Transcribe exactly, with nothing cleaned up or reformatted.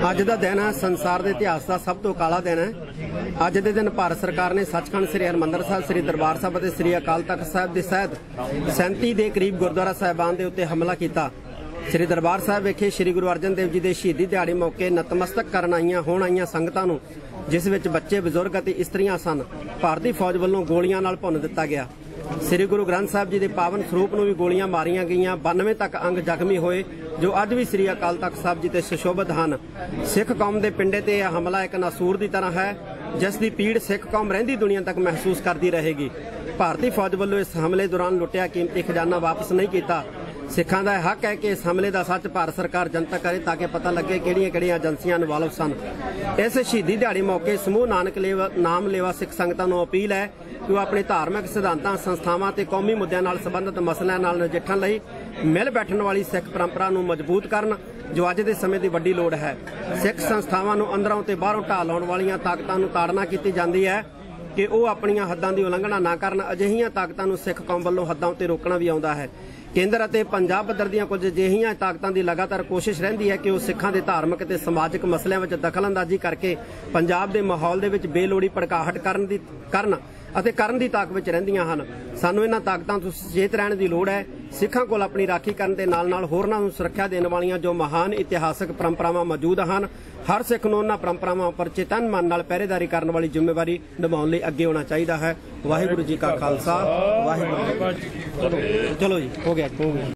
ਅੱਜ ਦਾ ਦਿਨ ਹੈ ਸੰਸਾਰ ਦੇ ਇਤਿਹਾਸ ਦਾ ਸਭ ਤੋਂ ਕਾਲਾ ਦਿਨ ਹੈ। ਅੱਜ ਦੇ ਦਿਨ ਭਾਰਤ ਸਰਕਾਰ ਨੇ ਸੱਚਖੰਡ ਸ੍ਰੀ ਹਰਿਮੰਦਰ ਸਾਹਿਬ, ਸ੍ਰੀ ਦਰਬਾਰ ਸਾਹਿਬ ਅਤੇ ਸ੍ਰੀ ਅਕਾਲ ਤਖਤ ਸਾਹਿਬ ਦੇ ਸਹਿਤ ਸੈਂਤੀ ਦੇ ਕਰੀਬ ਗੁਰਦੁਆਰਾ ਸਾਹਿਬਾਨ ਦੇ ਉੱਤੇ ਹਮਲਾ ਕੀਤਾ। ਸ੍ਰੀ ਦਰਬਾਰ ਸਾਹਿਬ ਵਿਖੇ ਸ੍ਰੀ ਗੁਰੂ ਅਰਜਨ ਦੇਵ ਜੀ ਦੇ ਸ਼ਹੀਦੀ ਦਿਹਾੜੇ ਮੌਕੇ ਨਤਮਸਤਕ ਕਰਨ ਆਈਆਂ ਹੋਣ ਆਈਆਂ ਸੰਗਤਾਂ ਨੂੰ, ਜਿਸ ਵਿੱਚ ਬੱਚੇ, ਬਜ਼ੁਰਗ ਅਤੇ ਇਸਤਰੀਆਂ ਸਨ, ਭਾਰਤੀ ਫੌਜ ਵੱਲੋਂ ਗੋਲੀਆਂ ਨਾਲ ਭੁੰਨ ਦਿੱਤਾ ਗਿਆ। ਸ੍ਰੀ ਗੁਰੂ ਗ੍ਰੰਥ ਸਾਹਿਬ ਜੀ ਦੇ ਪਾਵਨ ਸਰੂਪ ਨੂੰ ਵੀ ਗੋਲੀਆਂ ਮਾਰੀਆਂ ਗਈਆਂ। ਬਾਨਵੇਂ ਤੱਕ ਅੰਗ ਜ਼ਖਮੀ ਹੋਏ, ਜੋ ਅੱਜ ਵੀ ਸ੍ਰੀ ਅਕਾਲ ਤਖਤ ਸਾਹਿਬ ਜੀ ਤੇ ਸੁਸ਼ੋਭਿਤ ਹਨ। ਸਿੱਖ ਕੌਮ ਦੇ ਪਿੰਡੇ ਤੇ ਇਹ ਹਮਲਾ ਇੱਕ ਨਾਸੂਰ ਦੀ ਤਰ੍ਹਾਂ ਹੈ, ਜਿਸ ਦੀ ਪੀੜ ਸਿੱਖ ਕੌਮ ਰਹਿੰਦੀ ਦੁਨੀਆ ਤੱਕ ਮਹਿਸੂਸ ਕਰਦੀ ਰਹੇਗੀ। ਭਾਰਤੀ ਫੌਜ ਵੱਲੋਂ ਇਸ ਹਮਲੇ ਦੌਰਾਨ ਲੁੱਟਿਆ ਕੀਮਤੀ ਖਜ਼ਾਨਾ ਵਾਪਸ ਨਹੀਂ ਕੀਤਾ। ਸਿੱਖਾਂ ਦਾ ਹੱਕ ਹੈ ਕਿ ਇਸ ਹਮਲੇ ਦਾ ਸੱਚ ਭਾਰਤ ਸਰਕਾਰ ਜਨਤਕ ਕਰੇ, ਤਾਂ ਕਿ ਪਤਾ ਲੱਗੇ ਕਿਹੜੀਆਂ ਕਿਹੜੀਆਂ ਏਜੰਸੀਆਂ ਇਨਵੋਲਵ ਸਨ। ਇਸ ਸ਼ਹੀਦੀ ਦਿਹਾੜੀ ਮੌਕੇ ਸਮੂਹ ਨਾਨਕ ਨਾਮ ਲੇਵਾ ਸਿੱਖ ਸੰਗਤਾਂ ਨੂੰ ਅਪੀਲ ਹੈ ਕਿ ਉਹ ਆਪਣੇ ਧਾਰਮਿਕ ਸਿਧਾਂਤਾਂ, ਸੰਸਥਾਵਾਂ ਤੇ ਕੌਮੀ ਮੁੱਦਿਆਂ ਨਾਲ ਸੰਬੰਧਿਤ ਮਸਲਿਆਂ ਨਾਲ ਨਜਿੱਠਣ ਲਈ ਮਿਲ ਬੈਠਣ ਵਾਲੀ ਸਿੱਖ ਪਰੰਪਰਾ ਨੂੰ ਮਜ਼ਬੂਤ ਕਰਨ, ਜੋ ਅੱਜ ਦੇ ਸਮੇਂ ਦੀ ਵੱਡੀ ਲੋੜ ਹੈ। ਸਿੱਖ ਸੰਸਥਾਵਾਂ ਨੂੰ ਅੰਦਰੋਂ ਤੇ ਬਾਹਰੋਂ ਢਾਹ ਲਾਉਣ ਵਾਲੀਆਂ ਤਾਕਤਾਂ ਨੂੰ ਤਾੜਨਾ ਕੀਤੀ ਜਾਂਦੀ ਹੈ ਕਿ ਉਹ ਆਪਣੀਆਂ ਹੱਦਾਂ ਦੀ ਉਲੰਘਣਾ ਨਾ ਕਰਨ। ਅਜਿਹੀਆਂ ਤਾਕਤਾਂ ਨੂੰ ਸਿੱਖ ਕੌਮ ਵੱਲੋਂ ਹੱਦਾਂ ਉੱਤੇ ਰੋਕਣਾ ਵੀ ਆਉਂਦਾ ਹੈ। ਕੇਂਦਰ ਅਤੇ ਪੰਜਾਬ ਪੱਧਰ ਦੀਆਂ ਕੁਝ ਅਜਿਹੀਆਂ ਤਾਕਤਾਂ ਦੀ ਲਗਾਤਾਰ ਕੋਸ਼ਿਸ਼ ਰਹਿੰਦੀ ਹੈ ਕਿ ਉਹ ਸਿੱਖਾਂ ਦੇ ਧਾਰਮਿਕ ਤੇ ਸਮਾਜਿਕ ਮਸਲਿਆਂ ਵਿੱਚ ਦਖਲਅੰਦਾਜ਼ੀ ਕਰਕੇ ਪੰਜਾਬ ਦੇ ਮਾਹੌਲ ਦੇ ਵਿੱਚ ਬੇਲੋੜੀ ਭੜਕਾਹਟ ਕਰਨ ਦੀ ਕਰਨ ਅਤੇ ਕਰਨ ਦੀ ਤਾਕ ਵਿੱਚ ਰਹਿੰਦੀਆਂ ਹਨ। ਸਾਨੂੰ ਇਹਨਾਂ ਤਾਕਤਾਂ ਤੋਂ ਸੁਚੇਤ ਰਹਿਣ ਦੀ ਲੋੜ ਹੈ। ਸਿੱਖਾਂ ਕੋਲ ਆਪਣੀ ਰਾਖੀ ਕਰਨ ਦੇ ਨਾਲ ਨਾਲ ਹੋਰਨਾਂ ਨੂੰ ਸੁਰੱਖਿਆ ਦੇਣ ਵਾਲੀਆਂ ਜੋ ਮਹਾਨ ਇਤਿਹਾਸਕ ਪਰੰਪਰਾਵਾਂ ਮੌਜੂਦ ਹਨ, ਹਰ ਸਿੱਖ ਨੂੰ ਉਹਨਾਂ ਪਰੰਪਰਾਵਾਂ ਉੱਪਰ ਚੇਤਨ ਮਨ ਨਾਲ ਪਹਿਰੇਦਾਰੀ ਕਰਨ ਵਾਲੀ ਜ਼ਿੰਮੇਵਾਰੀ ਨਿਭਾਉਣ ਲਈ ਅੱਗੇ ਆਉਣਾ ਚਾਹੀਦਾ ਹੈ। ਵਾਹਿਗੁਰੂ ਜੀ ਕਾ ਖਾਲਸਾ, ਵਾਹਿਗੁਰੂ ਜੀ ਕੀ ਫਤਿਹ। ਚਲੋ ਜੀ, ਹੋ ਗਿਆ ਹੋ ਗਿਆ।